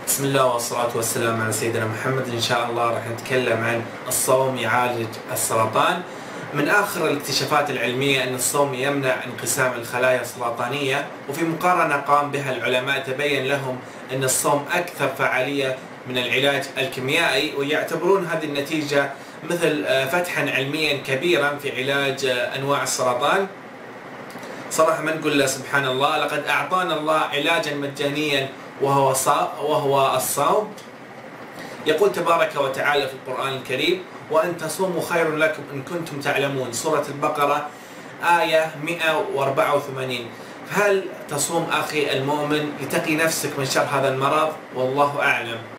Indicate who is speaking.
Speaker 1: بسم الله والصلاة والسلام على سيدنا محمد. إن شاء الله راح نتكلم عن الصوم يعالج السرطان. من آخر الاكتشافات العلمية أن الصوم يمنع انقسام الخلايا السرطانية، وفي مقارنة قام بها العلماء تبين لهم أن الصوم أكثر فعالية من العلاج الكيميائي، ويعتبرون هذه النتيجة مثل فتحا علميا كبيرا في علاج أنواع السرطان. صراحة ما نقول له سبحان الله، لقد أعطانا الله علاجا مجانيا وهو الصوم. يقول تبارك وتعالى في القرآن الكريم: وأن تصوموا خير لكم إن كنتم تعلمون، سورة البقرة آية 184. هل تصوم أخي المؤمن لتقي نفسك من شر هذا المرض؟ والله أعلم.